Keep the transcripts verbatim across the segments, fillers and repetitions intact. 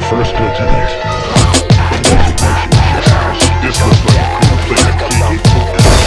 first lieutenant. This looks like a cool place to kick it.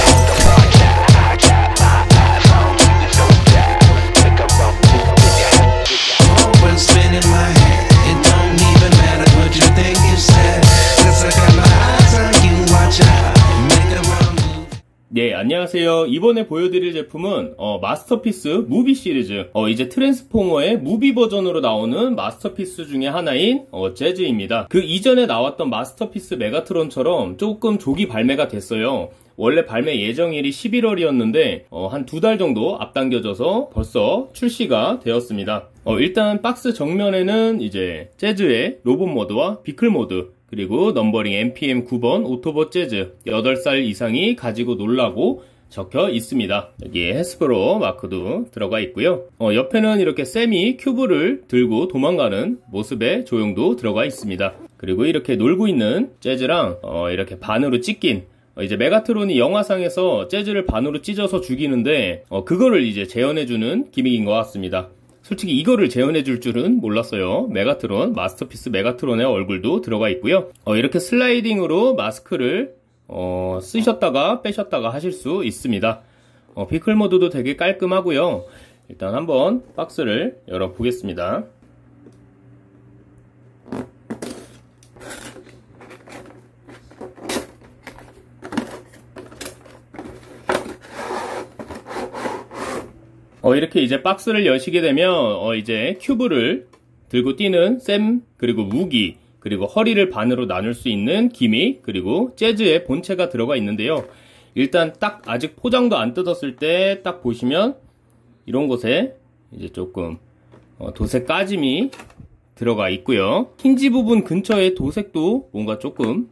Open spinning my head, it don't even matter what you think you said. Cause I got my eyes on you, watch out, make a wrong move. 네, 안녕하세요. 이번에 보여드릴 제품은 어, 마스터피스 무비 시리즈, 어, 이제 트랜스포머의 무비 버전으로 나오는 마스터피스 중에 하나인 어, 재즈입니다. 그 이전에 나왔던 마스터피스 메가트론처럼 조금 조기 발매가 됐어요. 원래 발매 예정일이 십일월이었는데 어, 한 두 달 정도 앞당겨져서 벌써 출시가 되었습니다. 어, 일단 박스 정면에는 이제 재즈의 로봇 모드와 비클 모드, 그리고 넘버링 엠피엠 구 번 오토봇 재즈 여덟 살 이상이 가지고 놀라고 적혀 있습니다. 여기에 헤스브로 마크도 들어가 있고요. 어, 옆에는 이렇게 샘이 큐브를 들고 도망가는 모습의 조형도 들어가 있습니다. 그리고 이렇게 놀고 있는 재즈랑 어, 이렇게 반으로 찢긴, 어, 이제 메가트론이 영화상에서 재즈를 반으로 찢어서 죽이는데 어, 그거를 이제 재현해주는 기믹인 것 같습니다. 솔직히 이거를 재현해줄 줄은 몰랐어요. 메가트론, 마스터피스 메가트론의 얼굴도 들어가 있고요. 어, 이렇게 슬라이딩으로 마스크를 어, 쓰셨다가 빼셨다가 하실 수 있습니다. 어, 비클 모드도 되게 깔끔하고요. 일단 한번 박스를 열어보겠습니다. 어, 이렇게 이제 박스를 여시게 되면 어, 이제 큐브를 들고 뛰는 샘, 그리고 무기, 그리고 허리를 반으로 나눌 수 있는 기믹, 그리고 재즈의 본체가 들어가 있는데요. 일단 딱 아직 포장도 안 뜯었을 때 딱 보시면 이런 곳에 이제 조금 어, 도색 까짐이 들어가 있고요. 힌지 부분 근처에 도색도 뭔가 조금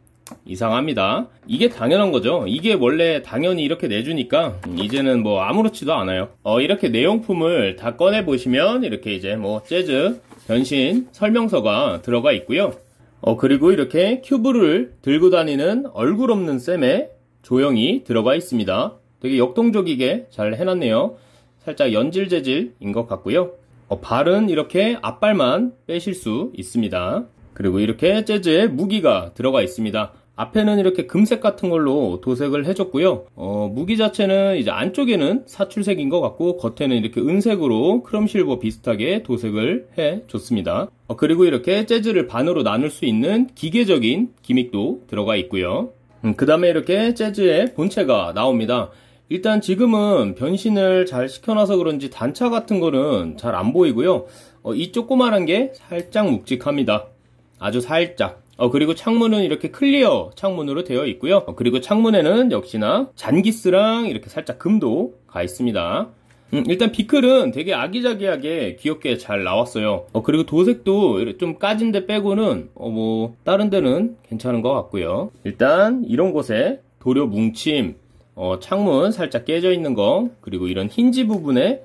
이상합니다. 이게 당연한 거죠. 이게 원래 당연히 이렇게 내주니까 이제는 뭐 아무렇지도 않아요. 어, 이렇게 내용품을 다 꺼내 보시면 이렇게 이제 뭐 재즈 변신 설명서가 들어가 있고요. 어, 그리고 이렇게 큐브를 들고 다니는 얼굴 없는 샘의 조형이 들어가 있습니다. 되게 역동적이게 잘 해놨네요. 살짝 연질 재질인 것 같고요. 어, 발은 이렇게 앞발만 빼실 수 있습니다. 그리고 이렇게 재즈의 무기가 들어가 있습니다. 앞에는 이렇게 금색 같은 걸로 도색을 해줬고요. 어, 무기 자체는 이제 안쪽에는 사출색인 것 같고 겉에는 이렇게 은색으로 크롬 실버 비슷하게 도색을 해줬습니다. 어, 그리고 이렇게 재즈를 반으로 나눌 수 있는 기계적인 기믹도 들어가 있고요. 음, 그 다음에 이렇게 재즈의 본체가 나옵니다. 일단 지금은 변신을 잘 시켜놔서 그런지 단차 같은 거는 잘 안 보이고요. 어, 이 조그만한 게 살짝 묵직합니다. 아주 살짝. 어, 그리고 창문은 이렇게 클리어 창문으로 되어 있고요. 어, 그리고 창문에는 역시나 잔기스랑 이렇게 살짝 금도 가 있습니다. 음, 일단 비클은 되게 아기자기하게 귀엽게 잘 나왔어요. 어, 그리고 도색도 좀 까진 데 빼고는 어, 뭐 다른 데는 괜찮은 것 같고요. 일단 이런 곳에 도료 뭉침, 어, 창문 살짝 깨져 있는 거, 그리고 이런 힌지 부분에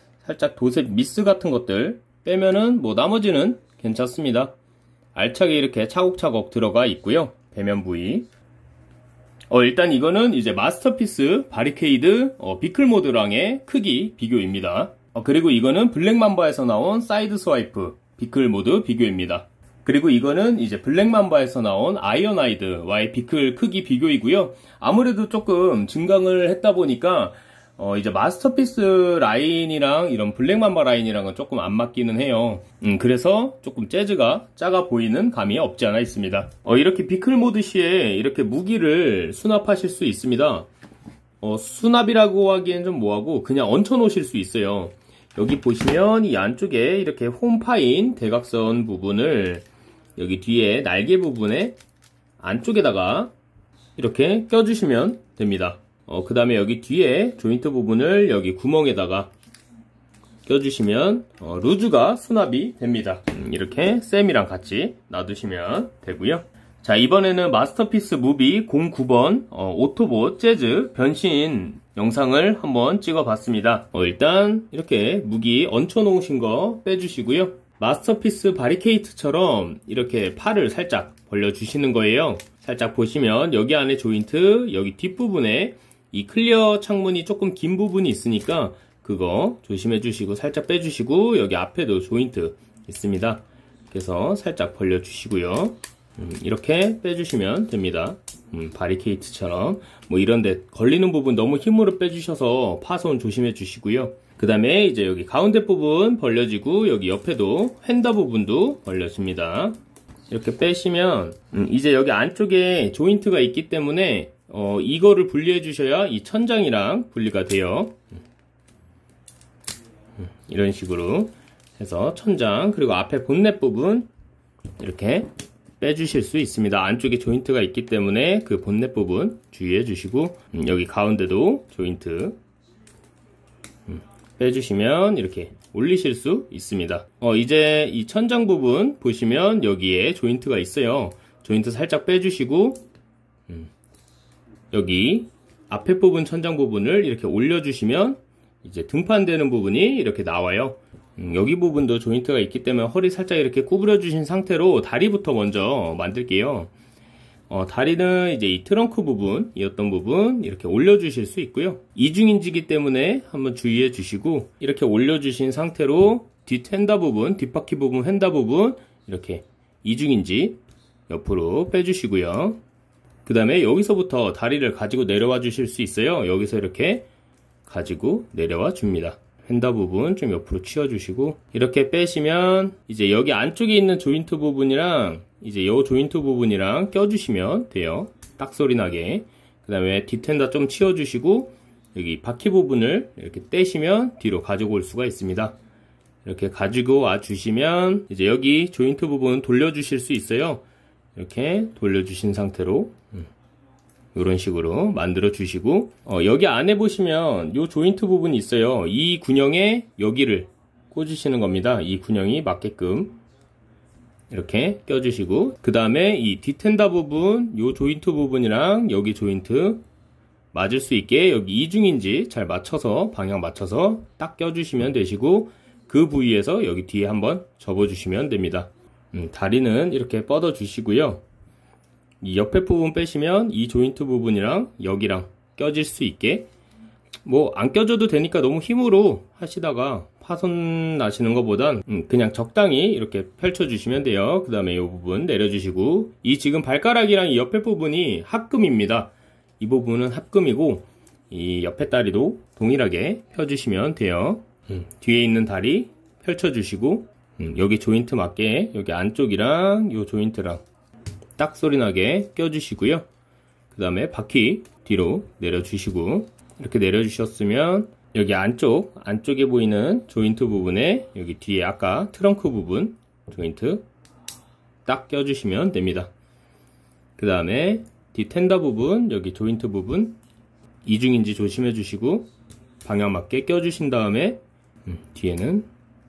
살짝 도색 미스 같은 것들 빼면은 뭐 나머지는 괜찮습니다. 알차게 이렇게 차곡차곡 들어가 있고요. 배면 부위. 어, 일단 이거는 이제 마스터피스 바리케이드 어, 비클 모드랑의 크기 비교입니다. 어, 그리고 이거는 블랙맘바에서 나온 사이드 스와이프 비클 모드 비교입니다. 그리고 이거는 이제 블랙맘바에서 나온 아이언아이드와의 비클 크기 비교이고요. 아무래도 조금 증강을 했다 보니까 어, 이제 마스터피스 라인이랑 이런 블랙맘바 라인이랑은 조금 안 맞기는 해요. 음, 그래서 조금 재즈가 작아 보이는 감이 없지 않아 있습니다. 어, 이렇게 비클 모드 시에 이렇게 무기를 수납하실 수 있습니다. 어, 수납이라고 하기엔 좀 뭐하고 그냥 얹혀 놓으실 수 있어요. 여기 보시면 이 안쪽에 이렇게 홈파인 대각선 부분을 여기 뒤에 날개 부분에 안쪽에다가 이렇게 껴주시면 됩니다. 어, 그 다음에 여기 뒤에 조인트 부분을 여기 구멍에다가 껴주시면 어, 루즈가 수납이 됩니다. 음, 이렇게 샘이랑 같이 놔두시면 되고요. 자, 이번에는 마스터피스 무비 공구 번 어, 오토봇 재즈 변신 영상을 한번 찍어봤습니다. 어, 일단 이렇게 무기 얹혀 놓으신 거 빼주시고요. 마스터피스 바리케이트처럼 이렇게 팔을 살짝 벌려주시는 거예요. 살짝 보시면 여기 안에 조인트, 여기 뒷부분에 이 클리어 창문이 조금 긴 부분이 있으니까 그거 조심해 주시고 살짝 빼주시고, 여기 앞에도 조인트 있습니다. 그래서 살짝 벌려주시고요. 음, 이렇게 빼주시면 됩니다. 음, 바리케이트처럼 뭐 이런데 걸리는 부분 너무 힘으로 빼주셔서 파손 조심해 주시고요. 그 다음에 이제 여기 가운데 부분 벌려지고 여기 옆에도 휀더 부분도 벌려집니다. 이렇게 빼시면 음, 이제 여기 안쪽에 조인트가 있기 때문에 어, 이거를 분리해 주셔야 이 천장이랑 분리가 돼요. 음, 이런 식으로 해서 천장 그리고 앞에 본넷 부분 이렇게 빼주실 수 있습니다. 안쪽에 조인트가 있기 때문에 그 본넷 부분 주의해 주시고 음, 여기 가운데도 조인트 음, 빼주시면 이렇게 올리실 수 있습니다. 어, 이제 이 천장 부분 보시면 여기에 조인트가 있어요. 조인트 살짝 빼주시고 음, 여기 앞에 부분 천장 부분을 이렇게 올려주시면 이제 등판되는 부분이 이렇게 나와요. 음, 여기 부분도 조인트가 있기 때문에 허리 살짝 이렇게 구부려 주신 상태로 다리부터 먼저 만들게요. 어, 다리는 이제 이 트렁크 부분, 이었던 부분 이렇게 올려주실 수 있고요. 이중인지기 때문에 한번 주의해 주시고 이렇게 올려주신 상태로 뒷 휀더 부분, 뒷바퀴 부분, 휀더 부분 이렇게 이중인지 옆으로 빼주시고요. 그 다음에 여기서부터 다리를 가지고 내려와 주실 수 있어요. 여기서 이렇게 가지고 내려와 줍니다. 휀더 부분 좀 옆으로 치워주시고 이렇게 빼시면 이제 여기 안쪽에 있는 조인트 부분이랑 이제 요 조인트 부분이랑 껴주시면 돼요. 딱 소리 나게. 그 다음에 뒷 휀더 좀 치워주시고 여기 바퀴 부분을 이렇게 떼시면 뒤로 가지고 올 수가 있습니다. 이렇게 가지고 와 주시면 이제 여기 조인트 부분 돌려주실 수 있어요. 이렇게 돌려주신 상태로 이런 식으로 만들어 주시고 어, 여기 안에 보시면 요 조인트 부분이 있어요. 이 군형에 여기를 꽂으시는 겁니다. 이 군형이 맞게끔 이렇게 껴주시고 그 다음에 이 뒷텐더 부분 요 조인트 부분이랑 여기 조인트 맞을 수 있게 여기 이중인지 잘 맞춰서 방향 맞춰서 딱 껴주시면 되시고 그 부위에서 여기 뒤에 한번 접어주시면 됩니다. 음, 다리는 이렇게 뻗어 주시고요. 이 옆에 부분 빼시면 이 조인트 부분이랑 여기랑 껴질 수 있게 뭐 안 껴줘도 되니까 너무 힘으로 하시다가 파손 나시는 것보단 그냥 적당히 이렇게 펼쳐 주시면 돼요. 그 다음에 이 부분 내려주시고 이 지금 발가락이랑 이 옆에 부분이 합금입니다. 이 부분은 합금이고 이 옆에 다리도 동일하게 펴주시면 돼요. 음, 뒤에 있는 다리 펼쳐 주시고 음, 여기 조인트 맞게 여기 안쪽이랑 이 조인트랑 딱 소리 나게 껴주시고요. 그 다음에 바퀴 뒤로 내려주시고 이렇게 내려주셨으면 여기 안쪽 안쪽에 보이는 조인트 부분에 여기 뒤에 아까 트렁크 부분 조인트 딱 껴주시면 됩니다. 그 다음에 뒷 텐더 부분 여기 조인트 부분 이중인지 조심해 주시고 방향 맞게 껴주신 다음에 음, 뒤에는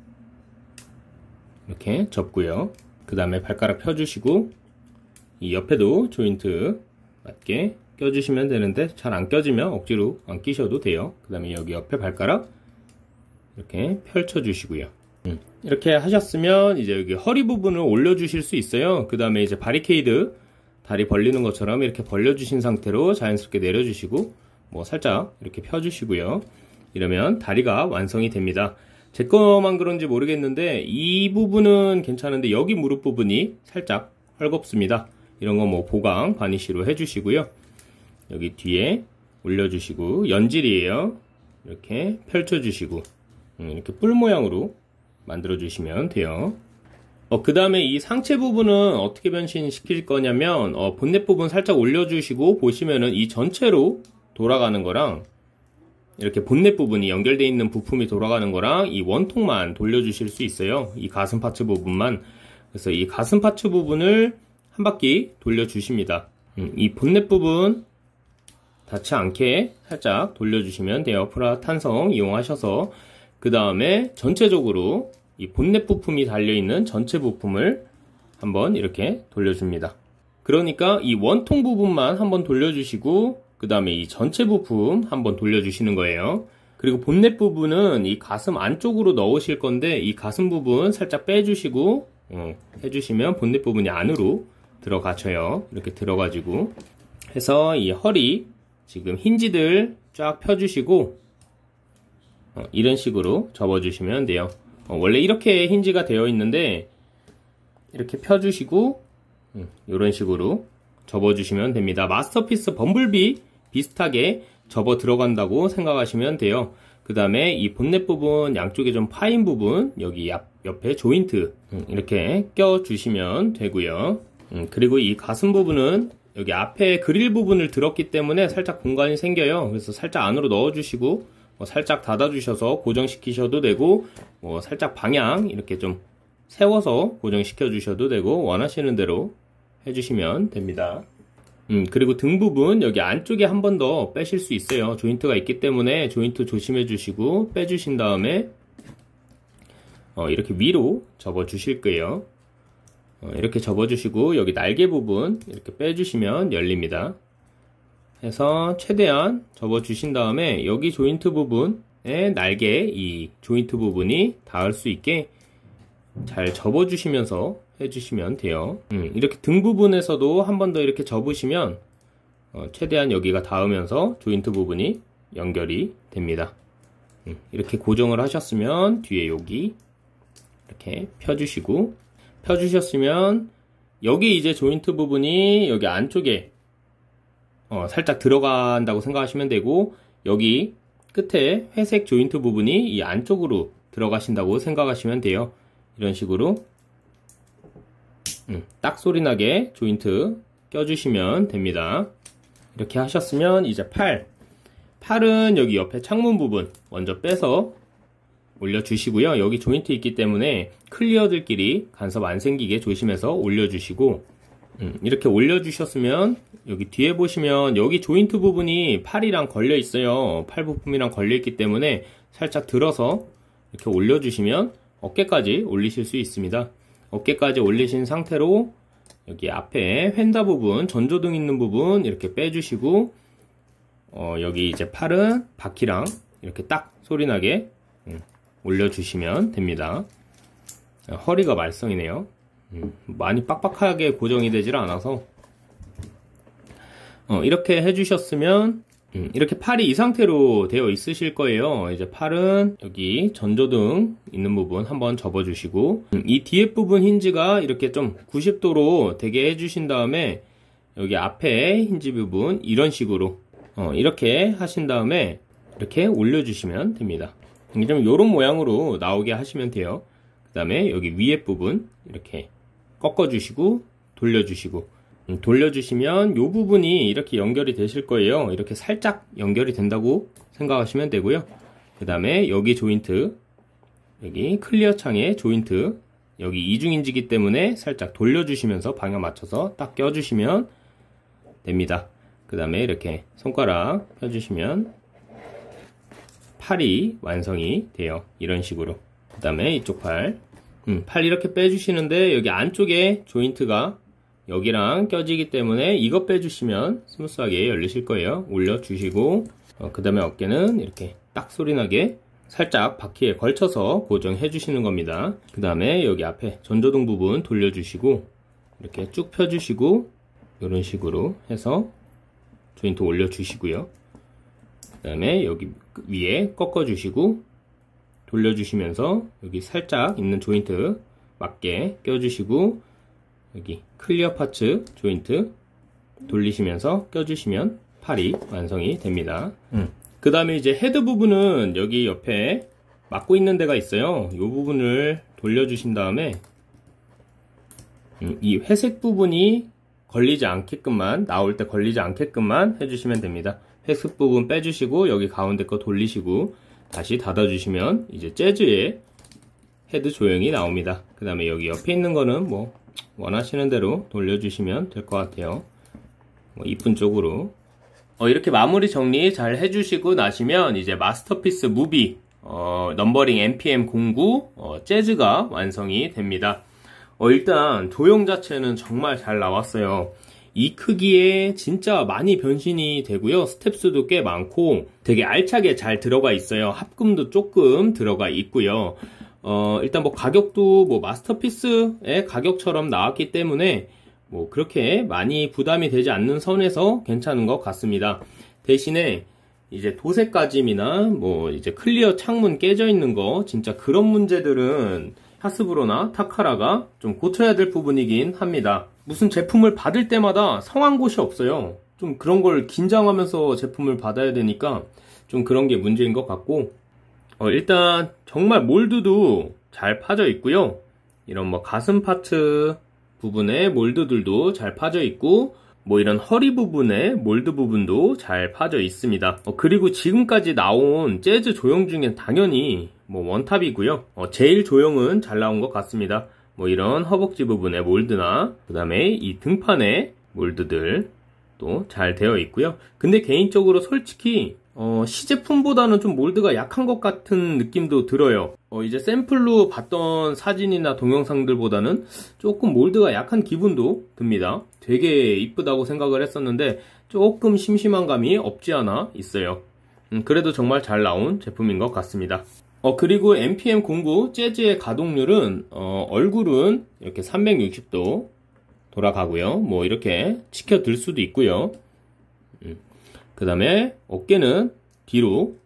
이렇게 접고요. 그 다음에 발가락 펴주시고 이 옆에도 조인트 맞게 껴주시면 되는데 잘 안 껴지면 억지로 안 끼셔도 돼요. 그 다음에 여기 옆에 발가락 이렇게 펼쳐 주시고요. 음, 이렇게 하셨으면 이제 여기 허리 부분을 올려 주실 수 있어요. 그 다음에 이제 바리케이드 다리 벌리는 것처럼 이렇게 벌려 주신 상태로 자연스럽게 내려 주시고 뭐 살짝 이렇게 펴 주시고요. 이러면 다리가 완성이 됩니다. 제 거만 그런지 모르겠는데 이 부분은 괜찮은데 여기 무릎 부분이 살짝 헐겁습니다. 이런 거 뭐 보강 바니쉬로 해주시고요. 여기 뒤에 올려주시고 연질이에요. 이렇게 펼쳐주시고 음, 이렇게 뿔 모양으로 만들어주시면 돼요. 어, 그 다음에 이 상체 부분은 어떻게 변신시킬 거냐면 어, 본넷 부분 살짝 올려주시고 보시면은 이 전체로 돌아가는 거랑 이렇게 본넷 부분이 연결되어 있는 부품이 돌아가는 거랑 이 원통만 돌려주실 수 있어요. 이 가슴 파츠 부분만. 그래서 이 가슴 파츠 부분을 한 바퀴 돌려주십니다. 음, 이 본넷 부분 닿지 않게 살짝 돌려주시면 돼요. 프라 탄성 이용하셔서. 그 다음에 전체적으로 이 본넷 부품이 달려있는 전체 부품을 한번 이렇게 돌려줍니다. 그러니까 이 원통 부분만 한번 돌려주시고 그 다음에 이 전체 부품 한번 돌려주시는 거예요. 그리고 본넷 부분은 이 가슴 안쪽으로 넣으실 건데 이 가슴 부분 살짝 빼주시고 어, 해주시면 본넷 부분이 안으로 들어가쳐요. 이렇게 들어가지고 해서 이 허리 지금 힌지들 쫙 펴주시고 어, 이런 식으로 접어주시면 돼요. 어, 원래 이렇게 힌지가 되어 있는데 이렇게 펴주시고 이런 식으로 접어주시면 됩니다. 마스터피스 범블비 비슷하게 접어 들어간다고 생각하시면 돼요. 그 다음에 이 본넷 부분 양쪽에 좀 파인 부분 여기 옆, 옆에 조인트 이렇게 껴주시면 되고요. 그리고 이 가슴 부분은 여기 앞에 그릴 부분을 들었기 때문에 살짝 공간이 생겨요. 그래서 살짝 안으로 넣어주시고 뭐 살짝 닫아주셔서 고정시키셔도 되고 뭐 살짝 방향 이렇게 좀 세워서 고정시켜 주셔도 되고 원하시는 대로 해주시면 됩니다. 음, 그리고 등 부분 여기 안쪽에 한 번 더 빼실 수 있어요. 조인트가 있기 때문에 조인트 조심해 주시고 빼주신 다음에 어, 이렇게 위로 접어 주실 거예요. 어, 이렇게 접어 주시고 여기 날개 부분 이렇게 빼주시면 열립니다. 해서 최대한 접어 주신 다음에 여기 조인트 부분에 날개 이 조인트 부분이 닿을 수 있게 잘 접어 주시면서 해주시면 돼요. 음, 이렇게 등 부분에서도 한 번 더 이렇게 접으시면 어, 최대한 여기가 닿으면서 조인트 부분이 연결이 됩니다. 음, 이렇게 고정을 하셨으면 뒤에 여기 이렇게 펴주시고 펴주셨으면 여기 이제 조인트 부분이 여기 안쪽에 어, 살짝 들어간다고 생각하시면 되고 여기 끝에 회색 조인트 부분이 이 안쪽으로 들어가신다고 생각하시면 돼요. 이런 식으로 음, 딱 소리나게 조인트 껴주시면 됩니다. 이렇게 하셨으면 이제 팔 팔은 여기 옆에 창문 부분 먼저 빼서 올려주시고요. 여기 조인트 있기 때문에 클리어들끼리 간섭 안 생기게 조심해서 올려주시고 음, 이렇게 올려주셨으면 여기 뒤에 보시면 여기 조인트 부분이 팔이랑 걸려 있어요. 팔 부품이랑 걸려 있기 때문에 살짝 들어서 이렇게 올려주시면 어깨까지 올리실 수 있습니다. 어깨까지 올리신 상태로 여기 앞에 휀다 부분, 전조등 있는 부분 이렇게 빼주시고 어, 여기 이제 팔은 바퀴랑 이렇게 딱 소리나게 음, 올려주시면 됩니다. 허리가 말썽이네요. 음, 많이 빡빡하게 고정이 되질 않아서 어, 이렇게 해주셨으면 음, 이렇게 팔이 이 상태로 되어 있으실 거예요. 이제 팔은 여기 전조등 있는 부분 한번 접어주시고 음, 이 뒤에 부분 힌지가 이렇게 좀 구십 도로 되게 해주신 다음에 여기 앞에 힌지 부분 이런 식으로 어, 이렇게 하신 다음에 이렇게 올려주시면 됩니다. 이게 좀 이런 모양으로 나오게 하시면 돼요. 그 다음에 여기 위에 부분 이렇게 꺾어주시고 돌려주시고 음, 돌려주시면 이 부분이 이렇게 연결이 되실 거예요. 이렇게 살짝 연결이 된다고 생각하시면 되고요. 그 다음에 여기 조인트 여기 클리어 창에 조인트 여기 이중인지기 때문에 살짝 돌려주시면서 방향 맞춰서 딱 껴주시면 됩니다. 그 다음에 이렇게 손가락 펴주시면 팔이 완성이 돼요. 이런 식으로. 그 다음에 이쪽 팔 음, 팔 이렇게 빼주시는데 여기 안쪽에 조인트가 여기랑 껴지기 때문에 이거 빼주시면 스무스하게 열리실 거예요. 올려주시고 어, 그 다음에 어깨는 이렇게 딱 소리나게 살짝 바퀴에 걸쳐서 고정해 주시는 겁니다. 그 다음에 여기 앞에 전조등 부분 돌려주시고 이렇게 쭉 펴주시고 이런 식으로 해서 조인트 올려주시고요. 그 다음에 여기 위에 꺾어주시고 돌려주시면서 여기 살짝 있는 조인트 맞게 껴주시고 여기 클리어 파츠 조인트 돌리시면서 껴주시면 팔이 완성이 됩니다. 음. 그 다음에 이제 헤드 부분은 여기 옆에 막고 있는 데가 있어요. 이 부분을 돌려주신 다음에 음, 이 회색 부분이 걸리지 않게끔만 나올 때 걸리지 않게끔만 해주시면 됩니다. 회색 부분 빼주시고 여기 가운데 거 돌리시고 다시 닫아주시면 이제 재즈의 헤드 조형이 나옵니다. 그 다음에 여기 옆에 있는 거는 뭐 원하시는 대로 돌려주시면 될 것 같아요. 뭐 이쁜 쪽으로 어, 이렇게 마무리 정리 잘 해주시고 나시면 이제 마스터피스 무비 어, 넘버링 엠피엠 공구 어, 재즈가 완성이 됩니다. 어, 일단 조형 자체는 정말 잘 나왔어요. 이 크기에 진짜 많이 변신이 되고요. 스텝수도 꽤 많고 되게 알차게 잘 들어가 있어요. 합금도 조금 들어가 있고요. 어, 일단 뭐 가격도 뭐 마스터피스의 가격처럼 나왔기 때문에 뭐 그렇게 많이 부담이 되지 않는 선에서 괜찮은 것 같습니다. 대신에 이제 도색 까짐이나 뭐 이제 클리어 창문 깨져 있는 거 진짜 그런 문제들은 하스브로나 타카라가 좀 고쳐야 될 부분이긴 합니다. 무슨 제품을 받을 때마다 성한 곳이 없어요. 좀 그런 걸 긴장하면서 제품을 받아야 되니까 좀 그런 게 문제인 것 같고, 어, 일단 정말 몰드도 잘 파져 있고요. 이런 뭐 가슴 파트 부분에 몰드들도 잘 파져 있고, 뭐 이런 허리 부분에 몰드 부분도 잘 파져 있습니다. 어, 그리고 지금까지 나온 재즈 조형 중엔 당연히 뭐 원탑이고요. 어, 제일 조형은 잘 나온 것 같습니다. 뭐 이런 허벅지 부분의 몰드나 그 다음에 이 등판의 몰드들 또 잘 되어 있고요. 근데 개인적으로 솔직히 어, 시제품보다는 좀 몰드가 약한 것 같은 느낌도 들어요. 어, 이제 샘플로 봤던 사진이나 동영상들보다는 조금 몰드가 약한 기분도 듭니다. 되게 이쁘다고 생각을 했었는데 조금 심심한 감이 없지 않아 있어요. 음, 그래도 정말 잘 나온 제품인 것 같습니다. 어, 그리고 엠피엠 공구 재즈의 가동률은 어, 얼굴은 이렇게 삼백육십 도 돌아가고요. 뭐 이렇게 치켜들 수도 있고요. 음. 그 다음에 어깨는 뒤로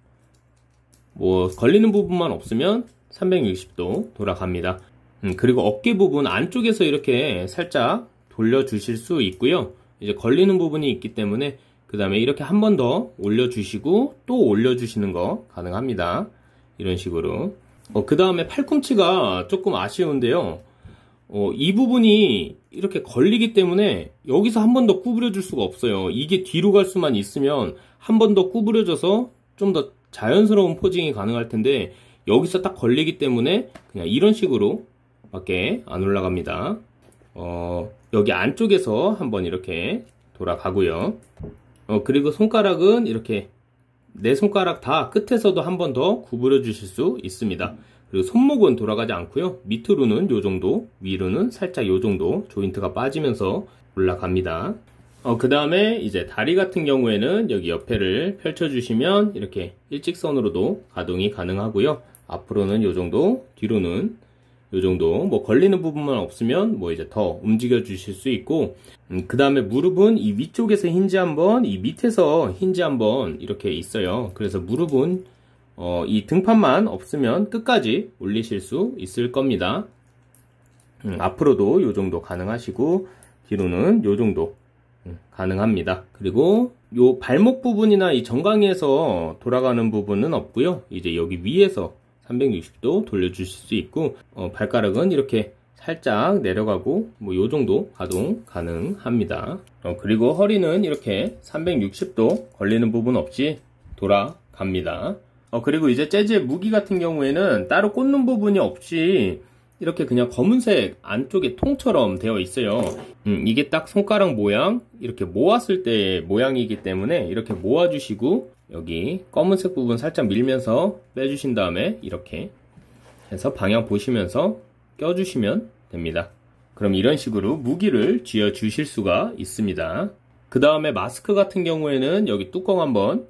뭐 걸리는 부분만 없으면 삼백육십 도 돌아갑니다. 음, 그리고 어깨 부분 안쪽에서 이렇게 살짝 돌려주실 수 있고요. 이제 걸리는 부분이 있기 때문에 그 다음에 이렇게 한 번 더 올려주시고 또 올려주시는 거 가능합니다. 이런 식으로. 어, 그 다음에 팔꿈치가 조금 아쉬운데요. 어, 이 부분이 이렇게 걸리기 때문에 여기서 한 번 더 구부려 줄 수가 없어요. 이게 뒤로 갈 수만 있으면 한 번 더 구부려져서 좀 더 자연스러운 포징이 가능할 텐데 여기서 딱 걸리기 때문에 그냥 이런 식으로 밖에 안 올라갑니다. 어, 여기 안쪽에서 한번 이렇게 돌아가고요. 어, 그리고 손가락은 이렇게 네 손가락 다 끝에서도 한 번 더 구부려 주실 수 있습니다. 그리고 손목은 돌아가지 않고요. 밑으로는 요 정도, 위로는 살짝 요 정도 조인트가 빠지면서 올라갑니다. 어, 그 다음에 이제 다리 같은 경우에는 여기 옆에를 펼쳐주시면 이렇게 일직선으로도 가동이 가능하고요. 앞으로는 요 정도, 뒤로는 요 정도, 뭐 걸리는 부분만 없으면 뭐 이제 더 움직여 주실 수 있고, 음, 그 다음에 무릎은 이 위쪽에서 힌지 한번, 이 밑에서 힌지 한번 이렇게 있어요. 그래서 무릎은 어, 이 등판만 없으면 끝까지 올리실 수 있을 겁니다. 음, 앞으로도 요 정도 가능하시고 뒤로는 요 정도 음, 가능합니다. 그리고 요 발목 부분이나 이 정강이에서 돌아가는 부분은 없고요. 이제 여기 위에서 삼백육십 도 돌려주실 수 있고, 어, 발가락은 이렇게 살짝 내려가고 뭐 요 정도 가동 가능합니다. 어, 그리고 허리는 이렇게 삼백육십 도 걸리는 부분 없이 돌아갑니다. 어, 그리고 이제 재즈의 무기 같은 경우에는 따로 꽂는 부분이 없이 이렇게 그냥 검은색 안쪽에 통처럼 되어 있어요. 음, 이게 딱 손가락 모양, 이렇게 모았을 때 모양이기 때문에 이렇게 모아주시고 여기 검은색 부분 살짝 밀면서 빼주신 다음에 이렇게 해서 방향 보시면서 껴주시면 됩니다. 그럼 이런 식으로 무기를 쥐어 주실 수가 있습니다. 그 다음에 마스크 같은 경우에는 여기 뚜껑 한번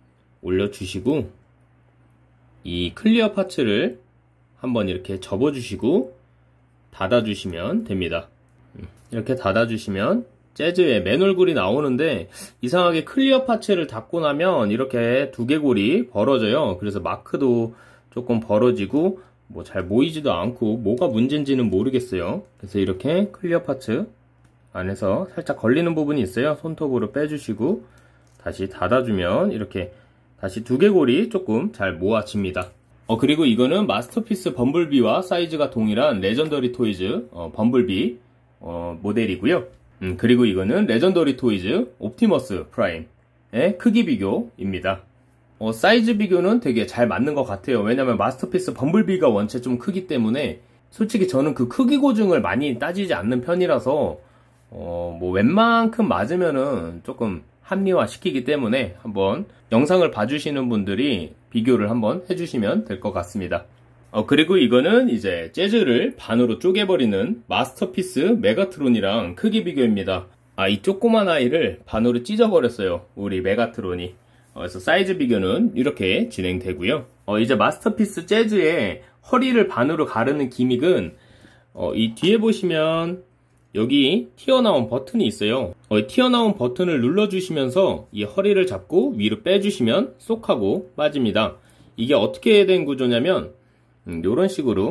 올려주시고 이 클리어 파츠를 한번 이렇게 접어주시고 닫아주시면 됩니다. 이렇게 닫아주시면 재즈의 맨 얼굴이 나오는데 이상하게 클리어 파츠를 닫고 나면 이렇게 두개골이 벌어져요. 그래서 마크도 조금 벌어지고 뭐 잘 모이지도 않고 뭐가 문제인지는 모르겠어요. 그래서 이렇게 클리어 파츠 안에서 살짝 걸리는 부분이 있어요. 손톱으로 빼주시고 다시 닫아주면 이렇게 다시 두개골이 조금 잘 모아집니다. 어, 그리고 이거는 마스터피스 범블비와 사이즈가 동일한 레전더리 토이즈 어, 범블비 어, 모델이고요. 음, 그리고 이거는 레전더리 토이즈 옵티머스 프라임의 크기 비교입니다. 어, 사이즈 비교는 되게 잘 맞는 것 같아요. 왜냐면 마스터피스 범블비가 원체 좀 크기 때문에 솔직히 저는 그 크기 고증을 많이 따지지 않는 편이라서 어, 뭐 웬만큼 맞으면은 조금 합리화 시키기 때문에 한번 영상을 봐주시는 분들이 비교를 한번 해주시면 될 것 같습니다. 어, 그리고 이거는 이제 재즈를 반으로 쪼개버리는 마스터피스 메가트론이랑 크기 비교입니다. 아, 이 조그만 아이를 반으로 찢어버렸어요. 우리 메가트론이. 어, 그래서 사이즈 비교는 이렇게 진행되고요. 어, 이제 마스터피스 재즈의 허리를 반으로 가르는 기믹은 어, 이 뒤에 보시면 여기 튀어나온 버튼이 있어요. 어, 튀어나온 버튼을 눌러주시면서 이 허리를 잡고 위로 빼주시면 쏙 하고 빠집니다. 이게 어떻게 된 구조냐면 음, 이런 식으로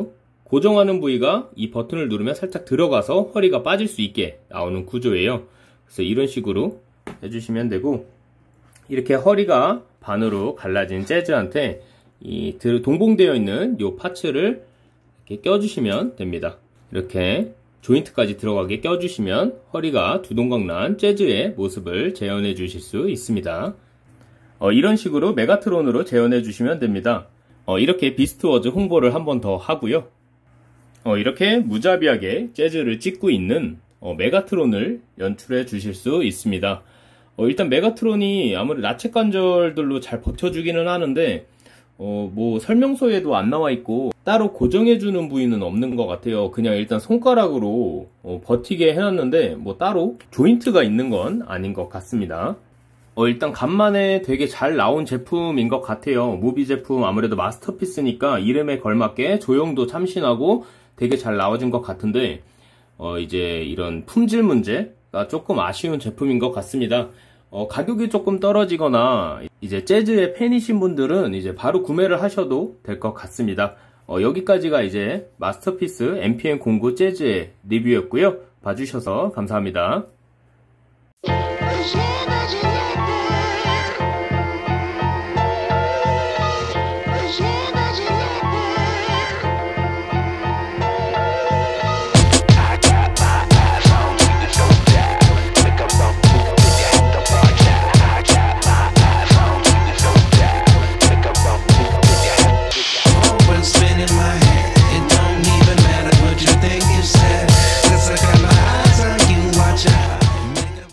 고정하는 부위가 이 버튼을 누르면 살짝 들어가서 허리가 빠질 수 있게 나오는 구조예요. 그래서 이런 식으로 해주시면 되고, 이렇게 허리가 반으로 갈라진 재즈한테 이 동봉되어 있는 이 파츠를 이렇게 껴주시면 됩니다. 이렇게 조인트까지 들어가게 껴주시면 허리가 두동강 난 재즈의 모습을 재현해 주실 수 있습니다. 어, 이런 식으로 메가트론으로 재현해 주시면 됩니다. 어, 이렇게 비스트워즈 홍보를 한 번 더 하고요. 어, 이렇게 무자비하게 재즈를 찍고 있는 어, 메가트론을 연출해 주실 수 있습니다. 어, 일단 메가트론이 아무래도 라쳇 관절들로 잘 버텨주기는 하는데 어, 뭐 설명서에도 안 나와 있고 따로 고정해주는 부위는 없는 것 같아요. 그냥 일단 손가락으로 어, 버티게 해놨는데 뭐 따로 조인트가 있는 건 아닌 것 같습니다. 어, 일단 간만에 되게 잘 나온 제품인 것 같아요. 무비 제품 아무래도 마스터피스니까 이름에 걸맞게 조형도 참신하고 되게 잘 나와진 것 같은데 어, 이제 이런 품질 문제가 조금 아쉬운 제품인 것 같습니다. 어, 가격이 조금 떨어지거나 이제 재즈의 팬이신 분들은 이제 바로 구매를 하셔도 될 것 같습니다. 어, 여기까지가 이제 마스터피스 엠피엠 공구 재즈의 리뷰였고요. 봐주셔서 감사합니다.